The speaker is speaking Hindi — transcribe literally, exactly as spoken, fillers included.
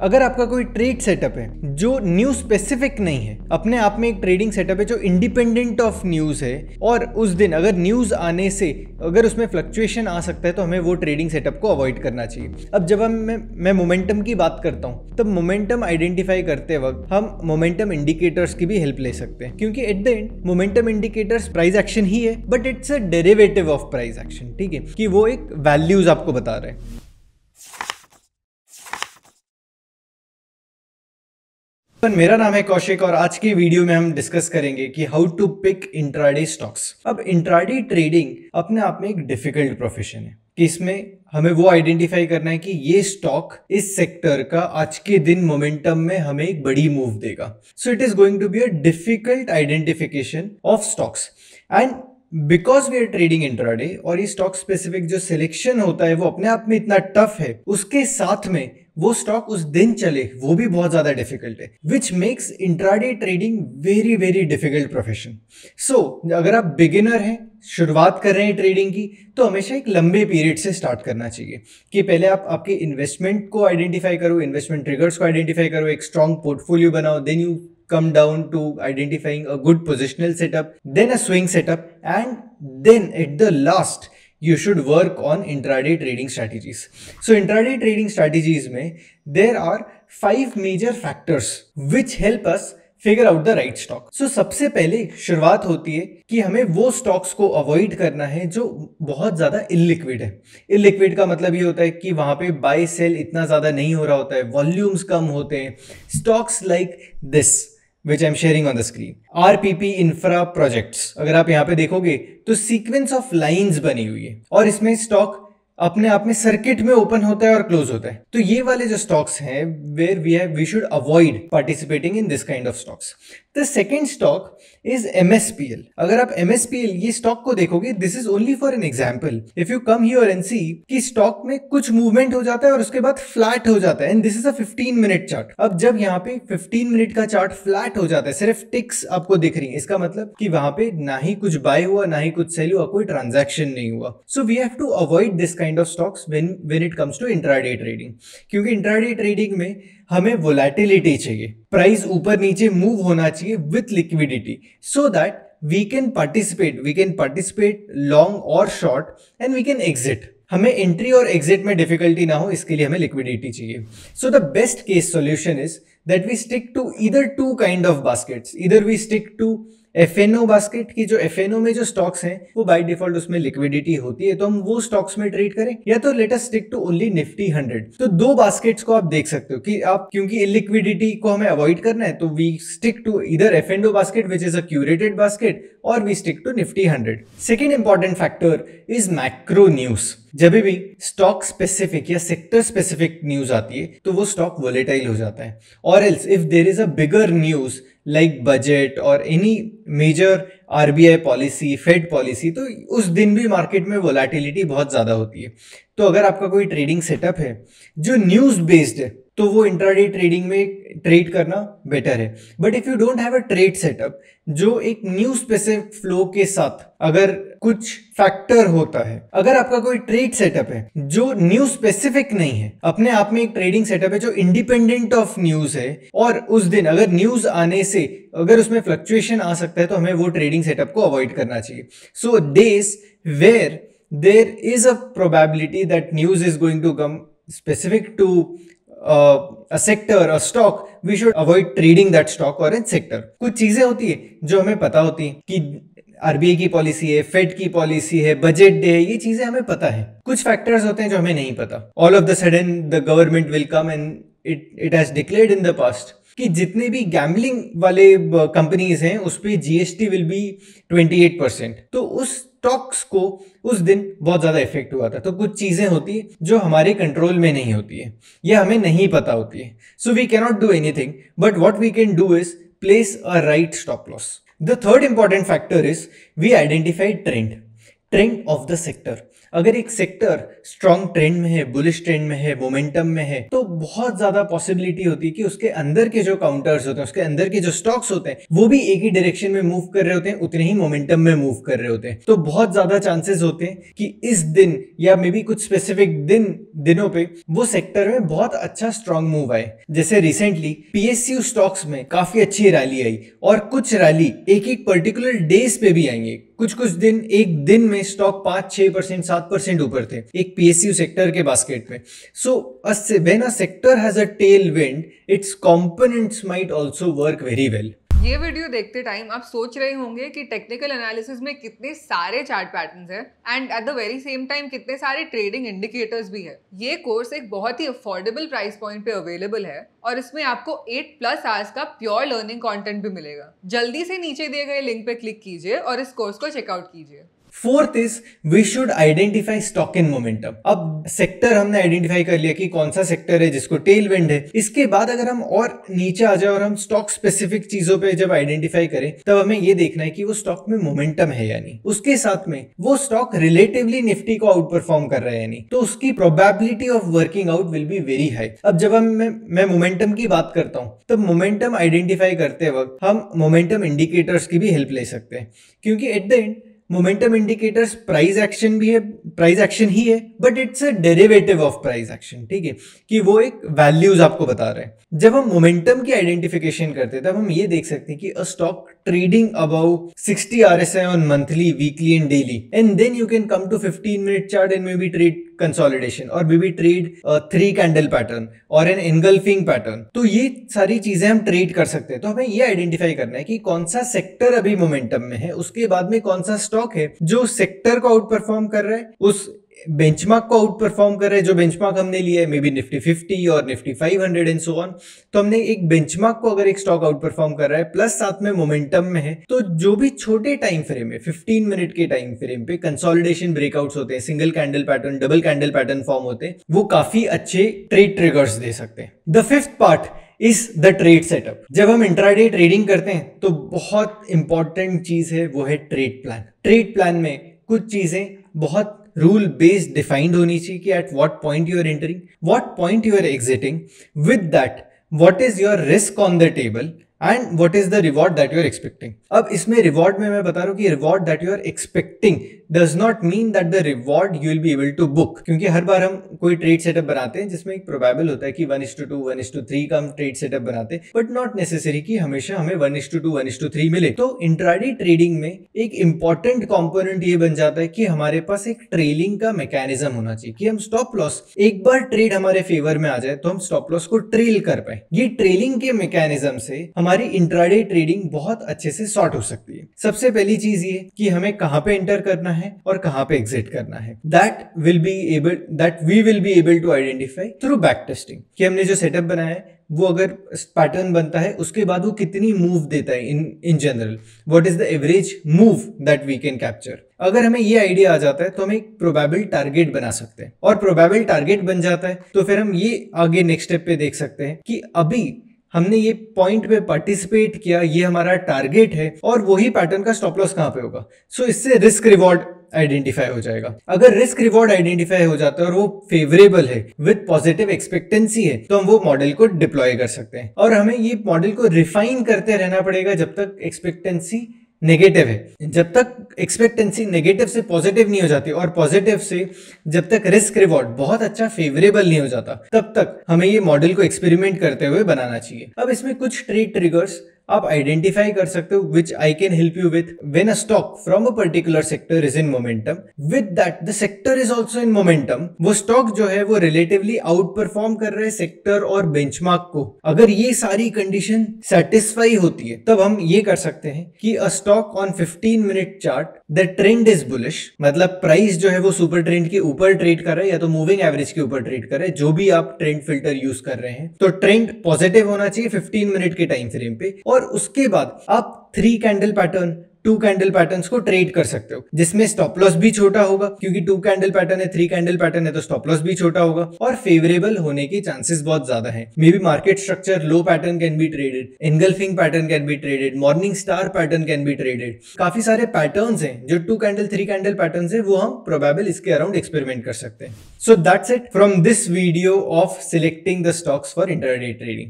अगर आपका कोई ट्रेड सेटअप है जो न्यूज स्पेसिफिक नहीं है, अपने आप में एक ट्रेडिंग सेटअप है जो इंडिपेंडेंट ऑफ न्यूज है, और उस दिन अगर न्यूज आने से अगर उसमें फ्लक्चुएशन आ सकता है तो हमें वो ट्रेडिंग सेटअप को अवॉइड करना चाहिए। अब जब हम मैं, मैं मोमेंटम की बात करता हूँ तब मोमेंटम आइडेंटिफाई करते वक्त हम मोमेंटम इंडिकेटर्स की भी हेल्प ले सकते हैं, क्योंकि at the end momentum indicators price action ही है, but it's a derivative of price action. ठीक है, कि वो एक वैल्यूज आपको बता रहे हैं। मेरा नाम है कौशिक और आज की वीडियो में हम डिस्कस करेंगे कि how to pick intraday stocks. अब इंट्राडे ट्रेडिंग अपने आप में एक डिफिकल्ट प्रोफेशन है कि इसमें हमें वो आइडेंटिफाई करना है कि ये स्टॉक इस सेक्टर का आज के दिन मोमेंटम में हमें एक बड़ी मूव देगा। So it is going to be a difficult identification of stocks and because we are trading intraday और ये स्टॉक स्पेसिफिक जो सिलेक्शन होता है वो अपने आप में इतना टफ है, उसके साथ में वो स्टॉक उस दिन चले वो भी बहुत ज्यादा डिफिकल्ट है, which makes intraday trading very very difficult profession. So अगर आप बिगिनर हैं, शुरुआत कर रहे हैं ट्रेडिंग की, तो हमेशा एक लंबे पीरियड से स्टार्ट करना चाहिए कि पहले आप आपके इन्वेस्टमेंट को आइडेंटिफाई करो, इन्वेस्टमेंट ट्रिगर्स को आइडेंटिफाई करो, एक स्ट्रॉन्ग पोर्टफोलियो बनाओ, then you come down to identifying a good positional setup, then a swing setup, and then at the last you should work on intraday trading strategies. So intraday trading strategies में there are five major factors which help us figure out the right stock. So सबसे पहले शुरुआत होती है कि हमें वो स्टॉक्स को अवॉइड करना है जो बहुत ज्यादा इलिक्विड है। इलिक्विड का मतलब ये होता है कि वहां पे बाय सेल इतना ज्यादा नहीं हो रहा होता है, वॉल्यूम्स कम होते हैं। Stocks like this which I'm sharing on the screen, R P P Infra Projects, अगर आप यहाँ पे देखोगे तो सीक्वेंस ऑफ लाइंस बनी हुई है और इसमें स्टॉक अपने आप में सर्किट में ओपन होता है और क्लोज होता है। तो ये वाले जो स्टॉक्स हैं where we have we should avoid participating in this kind of stocks. The second stock is M S P L। अगर आप M S P L ये स्टॉक को देखोगे, this is only for an example, if you come here and see कि स्टॉक में कुछ मूवमेंट हो जाता है और उसके बाद फ्लैट हो जाता है, and this is a fifteen minute chart. अब जब यहाँ पे फिफ्टीन मिनट का चार्ट फ्लैट हो जाता है, सिर्फ टिक्स आपको दिख रही है, इसका मतलब कि वहां पे ना ही कुछ बाय हुआ ना ही कुछ सेल हुआ, कोई ट्रांजैक्शन नहीं हुआ। So we have to avoid this kind of stocks when when it comes to intraday trading, क्योंकि इंट्राडे ट्रेडिंग में हमें वोलेटिलिटी चाहिए, प्राइस ऊपर नीचे मूव होना चाहिए with liquidity, so that we can participate we can participate long और short and we can exit. हमें एंट्री और एग्जिट में डिफिकल्टी ना हो, इसके लिए हमें लिक्विडिटी चाहिए। So the best case solution is that we stick to either two kind of baskets, either we stick to F N O basket की, जो एफ एन ओ में जो स्टॉक्स हैं वो बाय डिफॉल्ट उसमें लिक्विडिटी होती है तो हम वो स्टॉक्स में ट्रेड करें, या तो let us stick to only Nifty hundred. तो दो बास्केट्स को आप देख सकते हो कि आप, क्योंकि इलिक्विडिटी को हमें अवॉइड करना है, तो we stick to either F N O basket which is a curated basket, और we stick to Nifty hundred. Second important factor is macro news. जब भी स्टॉक स्पेसिफिक या सेक्टर स्पेसिफिक न्यूज आती है तो वो स्टॉक वोलेटाइल हो जाता है, और else if there is a bigger news like budget और any major R B I policy, fed policy, तो उस दिन भी मार्केट में वोलेटिलिटी बहुत ज्यादा होती है। तो अगर आपका कोई ट्रेडिंग सेटअप है जो न्यूज बेस्ड है तो वो इंट्राडे ट्रेडिंग में ट्रेड करना बेटर है। But if you don't have a trade setup जो एक न्यूज स्पेसिफिक फ्लो के साथ अगर कुछ फैक्टर होता है, अगर आपका कोई ट्रेड सेटअप है जो न्यूज स्पेसिफिक नहीं है, अपने आप में एक ट्रेडिंग सेटअप है जो इंडिपेंडेंट ऑफ न्यूज है, और उस दिन अगर न्यूज आने से अगर उसमें फ्लक्चुएशन आ सकता है तो हमें वो ट्रेडिंग सेटअप को अवॉइड करना चाहिए। So days where there is a probability that news is going to come specific to uh, a sector or stock, we should avoid trading that stock or in sector. कुछ चीजें होती है जो हमें पता होती है कि आर बी आई की पॉलिसी है, फेड की पॉलिसी है, बजट डे है, ये चीजें हमें पता है। कुछ फैक्टर्स होते हैं जो हमें नहीं पता। All of the sudden the government will come and it it has declared in the past कि जितने भी गैम्बलिंग वाले कंपनीज हैं उस पे G S T will be twenty eight percent, तो उस स्टॉक्स को उस दिन बहुत ज्यादा इफेक्ट हुआ था। तो कुछ चीजें होती है जो हमारे कंट्रोल में नहीं होती है या हमें नहीं पता होती है, so we can not do anything, but what we can do is place a right stop loss. The third important factor is we identify trend trend of the sector. अगर एक सेक्टर स्ट्रॉन्ग ट्रेंड में है, बुलिश ट्रेंड में है, मोमेंटम में है, तो बहुत ज्यादा पॉसिबिलिटी होती है कि उसके अंदर के जो काउंटर्स होते हैं, उसके अंदर के जो स्टॉक्स होते हैं, वो भी एक ही डायरेक्शन में मूव कर रहे होते हैं, उतने ही मोमेंटम में मूव कर रहे होते हैं। तो बहुत ज्यादा चांसेस होते हैं कि इस दिन या मे बी कुछ स्पेसिफिक दिन दिनों पे वो सेक्टर में बहुत अच्छा स्ट्रॉन्ग मूव आए। जैसे रिसेंटली पीएसयू स्टॉक्स में काफी अच्छी रैली आई और कुछ रैली एक एक पर्टिकुलर डेज पे भी आएंगे। कुछ कुछ दिन एक दिन में स्टॉक पांच छह परसेंट सात परसेंट ऊपर थे एक पीएसयू सेक्टर के बास्केट में। So when a sector has a tail wind, its components might also work very well. ये वीडियो देखते टाइम आप सोच रहे होंगे कि टेक्निकल एनालिसिस में कितने सारे चार्ट पैटर्न्स हैं and at the very same time कितने सारे ट्रेडिंग इंडिकेटर्स भी है। ये कोर्स एक बहुत ही अफोर्डेबल प्राइस पॉइंट पे अवेलेबल है और इसमें आपको एट प्लस आवर्स का प्योर लर्निंग कंटेंट भी मिलेगा। जल्दी से नीचे दिए गए लिंक पे क्लिक कीजिए और इस कोर्स को चेकआउट कीजिए। Fourth is we should identify stock in momentum. अब सेक्टर हमने आइडेंटिफाई कर लिया कि कौन सा सेक्टर है जिसको टेल विंड है। इसके बाद अगर हम और नीचे आ जाए और हम स्टॉक स्पेसिफिक चीजों पे जब आइडेंटिफाई करें, तब हमें ये देखना है कि वो स्टॉक में मोमेंटम है या नहीं। उसके साथ में वो स्टॉक रिलेटिवली निफ्टी को आउट परफॉर्म कर रहा है या नहीं, तो उसकी probability of working out will be very high. अब जब हम मैं, मैं मोमेंटम की बात करता हूं, तब मोमेंटम आइडेंटिफाई करते वक्त हम मोमेंटम इंडिकेटर्स की भी हेल्प ले सकते हैं, क्योंकि at the end momentum indicators price action भी है, प्राइस एक्शन ही है, but it's a derivative of price action. ठीक है, कि वो एक वैल्यूज आपको बता रहे हैं। जब हम मोमेंटम की आइडेंटिफिकेशन करते हैं, तब हम ये देख सकते हैं कि a stock trading about sixty R S I on monthly, weekly and daily, and then you can come to fifteen minute chart and may be trade consolidation और may be trade three candle pattern और एन एनगल्फिंग पैटर्न। तो ये सारी चीजें हम ट्रेड कर सकते हैं। तो हमें ये आइडेंटिफाई करना है कि कौन सा सेक्टर अभी मोमेंटम में है, उसके बाद में कौन सा स्टॉक है जो सेक्टर को आउट परफॉर्म कर रहा है, उस बेंचमार्क को आउट परफॉर्म कर रहे हैं जो बेंचमार्क हमने लिया है, मे बी निफ्टी फिफ्टी और Nifty five hundred and so on. तो हमने एक बेंचमार्क को अगर एक स्टॉक आउट परफॉर्म कर रहा है प्लस साथ में मोमेंटम में है, तो जो भी छोटे टाइम फ्रेम है, फिफ्टीन मिनट के टाइम फ्रेम पे कंसोलिडेशन ब्रेकआउट्स होते हैं, single candle pattern, double candle pattern form होते हैं, वो काफी अच्छे ट्रेड ट्रिगर्स दे सकते हैं। The fifth part is the trade setup. जब हम इंट्राडे ट्रेडिंग करते हैं तो बहुत इंपॉर्टेंट चीज है वो है ट्रेड प्लान। ट्रेड प्लान में कुछ चीजें बहुत रूल बेस्ड डिफाइंड होनी चाहिए कि at what point you are entering, what point you are exiting, with that what is your risk on the table and what is the reward that you are expecting. अब इसमें रिवॉर्ड में मैं बता रहा हूं कि reward that you are expecting does not mean that the reward you will be able to book, क्योंकि हर बार हम कोई ट्रेड सेटअप बनाते हैं जिसमें एक प्रोबेबल होता है कि one is to two one is to three का हम ट्रेड सेटअप बनाते हैं, बट नॉट नेसेसरी कि हमेशा हमें one is to two one is to three मिले। तो इंट्राडे ट्रेडिंग में एक इंपॉर्टेंट कॉम्पोनेंट ये बन जाता है कि हमारे पास एक ट्रेलिंग का मैकेनिज्म होना चाहिए कि हम स्टॉप लॉस, एक बार ट्रेड हमारे फेवर में आ जाए तो हम स्टॉप लॉस को ट्रेल कर पाए। ये ट्रेलिंग के मैकेनिज्म से हमारी इंट्राडे ट्रेडिंग बहुत अच्छे से सॉर्ट हो सकती है। सबसे पहली चीज ये कि हमें कहां पे एंटर करना है और कहां पे एग्जिट करना है। That will be able that we will be able to identify through back testing, कि हमने जो सेटअप बनाया है वो अगर पैटर्न बनता है उसके बाद वो कितनी मूव देता है in in general, what is the average move that we can capture. अगर हमें ये आइडिया आ जाता है तो हम एक प्रोबेबल टारगेट बना सकते हैं, और प्रोबेबल टारगेट बन जाता है तो फिर हम ये आगे नेक्स्ट स्टेप पे देख सकते हैं कि अभी हमने ये पॉइंट पे पार्टिसिपेट किया, ये हमारा टारगेट है और वही पैटर्न का स्टॉप लॉस कहां पे होगा। सो so, इससे रिस्क रिवॉर्ड आइडेंटिफाई हो जाएगा। अगर रिस्क रिवॉर्ड आइडेंटिफाई हो जाता है और वो फेवरेबल है, विद पॉजिटिव एक्सपेक्टेंसी है, तो हम वो मॉडल को डिप्लॉय कर सकते हैं। और हमें ये मॉडल को रिफाइन करते रहना पड़ेगा जब तक एक्सपेक्टेंसी नेगेटिव है। जब तक एक्सपेक्टेंसी नेगेटिव से पॉजिटिव नहीं हो जाती और पॉजिटिव से जब तक रिस्क रिवॉर्ड बहुत अच्छा फेवरेबल नहीं हो जाता, तब तक हमें ये मॉडल को एक्सपेरिमेंट करते हुए बनाना चाहिए। अब इसमें कुछ ट्रेड ट्रिगर्स आप आइडेंटिफाई कर सकते हो which I can help you with. When a stock from a particular sector is in momentum, with that the sector is also in momentum, वो स्टॉक जो है वो रिलेटिवली आउट परफॉर्म कर रहे हैं सेक्टर और बेंचमार्क को। अगर ये सारी कंडीशन सेटिस्फाई होती है तब हम ये कर सकते हैं कि a stock on fifteen minute chart the trend is bullish, मतलब प्राइस जो है वो सुपर ट्रेंड के ऊपर ट्रेड कर रहा है या तो मूविंग एवरेज के ऊपर ट्रेड कर रहा है, जो भी आप ट्रेंड फिल्टर यूज कर रहे हैं। तो ट्रेंड पॉजिटिव होना चाहिए फिफ्टीन मिनट के टाइम फ्रेम पे, और उसके बाद आप three candle pattern, two candle patterns को ट्रेड कर सकते हो, जिसमें स्टॉप लॉस भी छोटा होगा क्योंकि टू कैंडल पैटर्न है, थ्री कैंडल पैटर्न है तो स्टॉप लॉस भी छोटा होगा और फेवरेबल होने के चांसेस बहुत ज्यादा हैं। May be market structure low pattern can be traded, engulfing pattern can be traded, morning star pattern can be traded. काफी सारे पैटर्न्स हैं जो two candle three candle patterns है, वो हम प्रोबेबल इसके अराउंड एक्सपेरिमेंट कर सकते हैं। So that's it from this video of selecting the stocks for intraday trading.